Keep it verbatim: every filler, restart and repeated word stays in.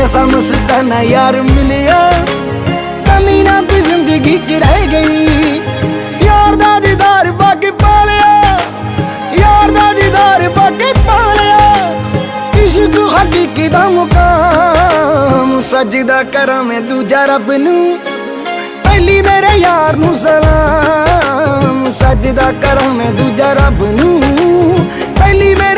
ऐसा मस्ताना यार मिलिया कमी ना कोई जिंदगी च रह गई। यार दा दीदार बाकी पा लिया, यार दा दीदार बाकी पा लिया। इश्क हकीकी दा मुकाम सजदा करा मैं दूजा रब नू, पहली मेरे यार नू सलाम। सजदा करा मैं दूजा रब नू, पहली मेरे